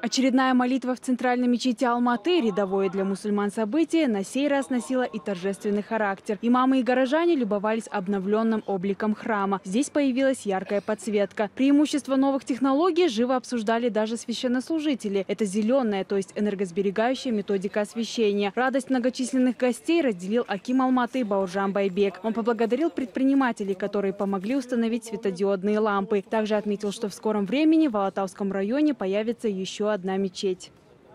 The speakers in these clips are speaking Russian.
Очередная молитва в центральной мечети Алматы, рядовое для мусульман событие, на сей раз носила и торжественный характер. Имамы и горожане любовались обновленным обликом храма. Здесь появилась яркая подсветка. Преимущества новых технологий живо обсуждали даже священнослужители. Это зеленая, то есть энергосберегающая методика освещения. Радость многочисленных гостей разделил аким Алматы Бауржан Байбек. Он поблагодарил предпринимателей, которые помогли установить светодиодные лампы. Также отметил, что в скором времени в Алатауском районе появится еще одна мечеть.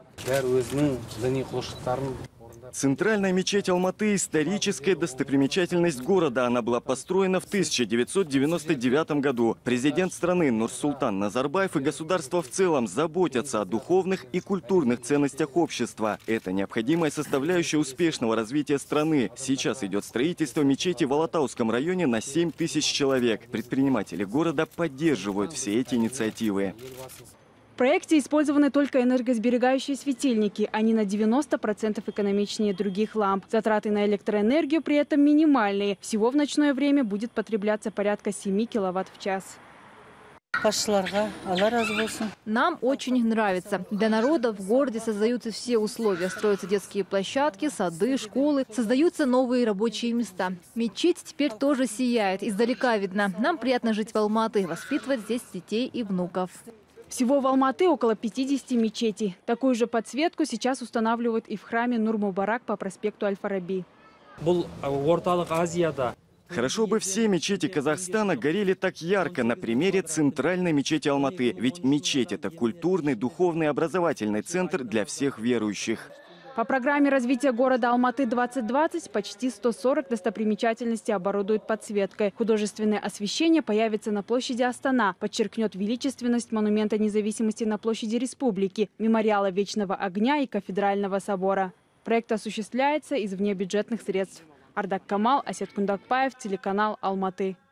Центральная мечеть Алматы – историческая достопримечательность города. Она была построена в 1999 году. Президент страны Нурсултан Назарбаев и государство в целом заботятся о духовных и культурных ценностях общества. Это необходимая составляющая успешного развития страны. Сейчас идет строительство мечети в Алатауском районе на 7 тысяч человек. Предприниматели города поддерживают все эти инициативы. В проекте использованы только энергосберегающие светильники. Они на 90% экономичнее других ламп. Затраты на электроэнергию при этом минимальные. Всего в ночное время будет потребляться порядка 7 киловатт в час. Нам очень нравится. Для народа в городе создаются все условия. Строятся детские площадки, сады, школы. Создаются новые рабочие места. Мечеть теперь тоже сияет. Издалека видно. Нам приятно жить в Алматы, воспитывать здесь детей и внуков. Всего в Алматы около 50 мечетей. Такую же подсветку сейчас устанавливают и в храме Нур-Мубарак по проспекту Аль-Фараби. Хорошо бы все мечети Казахстана горели так ярко на примере центральной мечети Алматы. Ведь мечеть – это культурный, духовный, образовательный центр для всех верующих. По программе развития города Алматы-2020 почти 140 достопримечательностей оборудуют подсветкой. Художественное освещение появится на площади Астана, подчеркнет величественность монумента независимости на площади Республики, мемориала Вечного огня и Кафедрального собора. Проект осуществляется из внебюджетных средств. Ардак Камал, Асет Кундакбаев, телеканал Алматы.